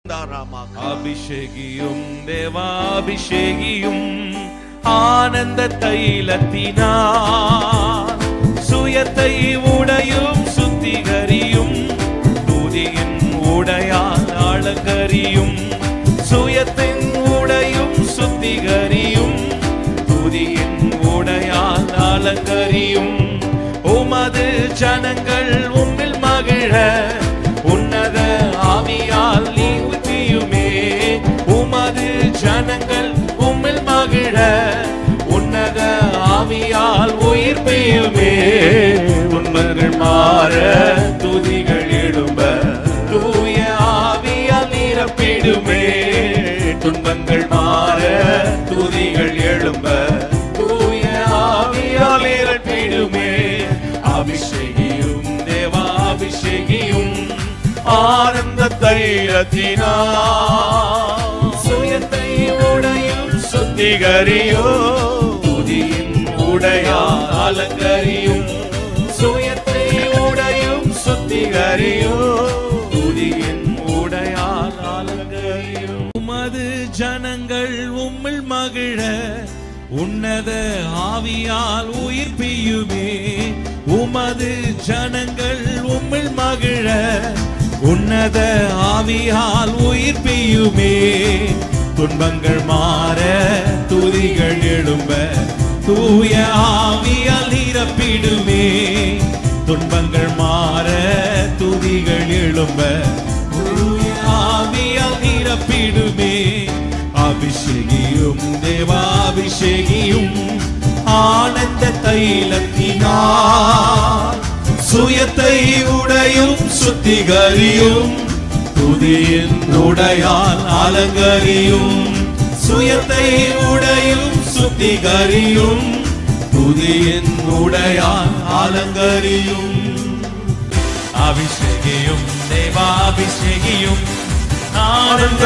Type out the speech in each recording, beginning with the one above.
அபிஷேகியும் தேவாபிஷேகியும் ஆனந்த தைலத்தினார் சுயத்தை உடையும் சுத்திகரியும் துதியின் உடையால் அலங்கரியும் சுயத்தின் உடையும் சுத்திகரியும் துதியின் உடையால் அலங்கரியும் உமது ஜனங்கள் உம்மில் மகிழ உன்னத ஆவியால் நீ ஊற்றியுமே உமது ஜனங்கள் உம்மில் மகிழ உன்னத ஆவியால் உயிர் பெய்யுமே துன்பங்கள் மாற துதிகள் எழும்ப தூய ஆவியால் நிரப்பிடுமே துன்பங்கள் மாற துதிகள் எழும்ப தூய ஆவியால் நிரப்பிடுமே அபிஷேகியும் தேவாபிஷேகியும் ஆனந்த தைலத்தினார் சுயத்தை உடையும் சுத்திகரியோ துதியின் உடையால் அலங்கரியும் சுயத்தை உடையும் சுத்திகரியோ துதியின் உடையால் அலங்கரியும் உமது ஜனங்கள் உம்மில் மகிழ உன்னத ஆவியால் உயிர் பெய்யுமே உமது ஜனங்கள் உம்மில் மகிழ உன்னத ஆவியால் உயிர் பெய்யுமே துன்பங்கள் மாற துதிகள் எழும்ப தூய ஆவியால் நிரப்பிடுமே துன்பங்கள் மாற துதிகள் எழும்ப தூய ஆவியால் நிரப்பிடுமே அபிஷேகியும் தேவாபிஷேகியும் ஆனந்த தைலத்தினார் சுயத்தை உடையும் சுத்திகரியும் துதியின் உடையால் அலங்கரியும் சுயத்தை உடையும் சுத்திகரியும் துதியின் உடையால் அலங்கரியும் அபிஷேகியும் தேவாபிஷேகியும் ஆனந்த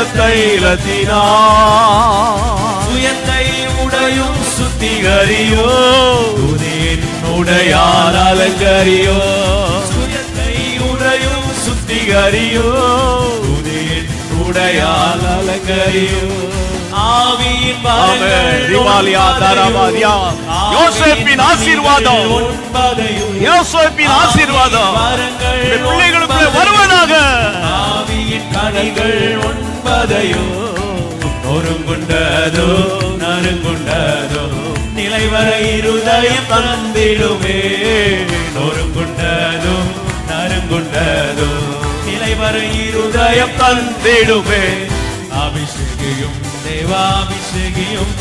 தைலத்தினார் சுயத்தை உடையும் சுத்திகரியோ துதியின் உடையால் அலங்கரியோ சுயத்தை உடையும் சுத்திகரியோ துதியின் உடையால் அலங்கரியோ ஆவியின் யோசேப்பின் ஆசீர்வாதம் யோசேப்பின் ஆசீர்வாதம் பிள்ளைகளுக்கு வருவதாக ஆவியின் கனிகள் ஒன்பதையோ நொறுங்குண்டதோ நறுங்குண்டதோ நிலைவர இருதயம் தந்திடுமே நொறுங்குண்டதோ நறுங்குண்டதோ நிலைவர இருதயம் தந்திடுமே அபிஷேகியும் தேவாபிஷேகியும்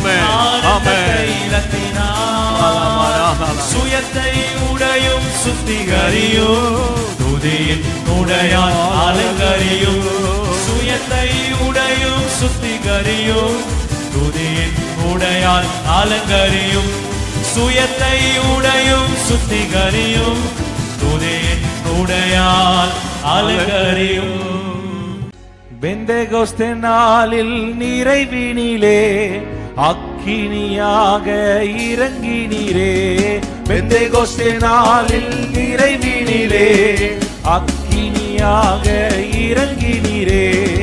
சுயத்தை உடையும் சுத்திகரியும் துதியின் உடையால் அலங்கரியும் சுயத்தை உடையும் சுத்திகரியும் துதியின் உடையால் அலங்கரியும் சுயத்தை உடையும் சுத்திகரியும் துதியின் உடையால் அலங்கரியும் பெந்தெகோஸ்தே நாளில் நிறைவினிலே அக்கினியாக இறங்கினீரே பெந்தெகோஸ்தே நாளில் நிறைவினிலே அக்கினியாக இறங்கினீரே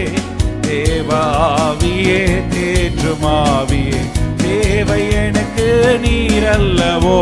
தேவாவியே தேற்றுமாவியே தேவை எனக்கு நீரல்லவோ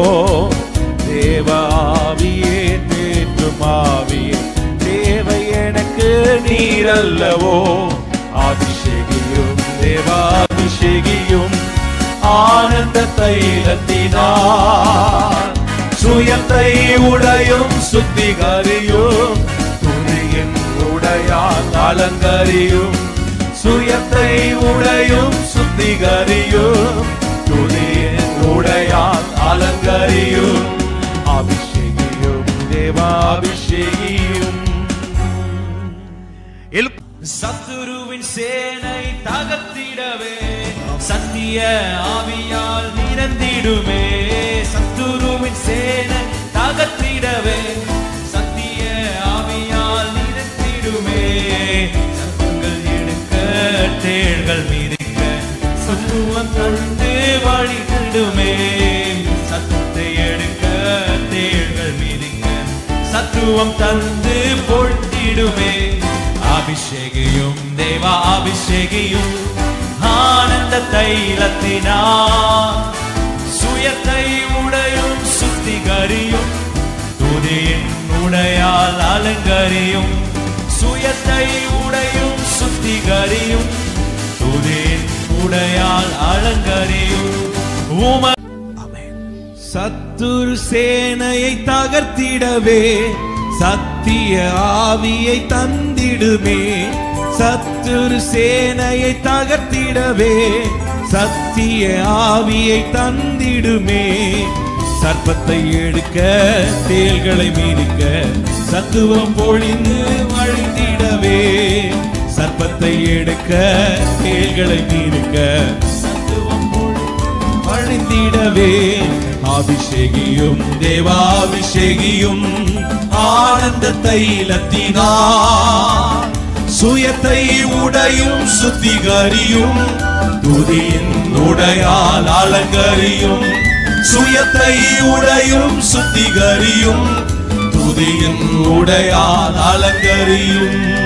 தேவாவியே தேற்றுமாவியே தேவை எனக்கு நீரல்லவோ அபிஷேகியும் தேவாபிஷேகியும் ஆனந்த தைலத்தினார் சுயத்தை உடையும் சுத்திகரியும் துதியின் உடையால் அலங்கரியும் சுயத்தை உடையும் சுத்திகரியும் துதியின் உடையால் அலங்கரியும் அபிஷேகியும் தேவாபிஷேகியும் சத்துருவின் சேனை தகர்த்திடவே சத்திய ஆவியால் நிரந்திடுமே சத்துருவின் சேனை தகர்த்திடவே சத்திய ஆவியால் நிரந்திடுமே சத்துங்கள் எடுக்க தேள்கள் மிதிக்க சத்துவம் தந்து வழித்திடுமே சத்தத்தை எடுக்க தேள்கள் மிதிக்க சத்துவம் தந்து பொழ்த்திடுமே அபிஷேகியும் தேவா அபிஷேகியும் ஆனந்த தைலத்தினால் சுயத்தை உடையும் சுத்திகரியும் துதியின் உடையால் அலங்கரியும் சுயத்தை உடையும் சுத்திகரியும் துதியின் உடையால் அலங்கரியும் சத்துரு சேனையை தகர்த்திடவே சத்திய ஆவியை தந்திடுமே சத்துரு சேனையை தகர்த்திடவே சத்திய ஆவியை தந்திடுமே சர்ப்பத்தை எடுக்க தேள்களை மீதிக்க சத்துவம் பொழிந்து வழிந்திடவே சர்ப்பத்தை எடுக்க தேள்களை மீதிக்க சத்துவம் வழிந்திடவே அபிஷேகியும் தேவாபிஷேகியும் ஆனந்த தைலத்தினால் சுயத்தை உடையும் சுத்திகரியும் துதியின் உடையால் அலங்கரியும் சுயத்தை உடையும் சுத்திகரியும் துதியின் உடையால் அலங்கரியும்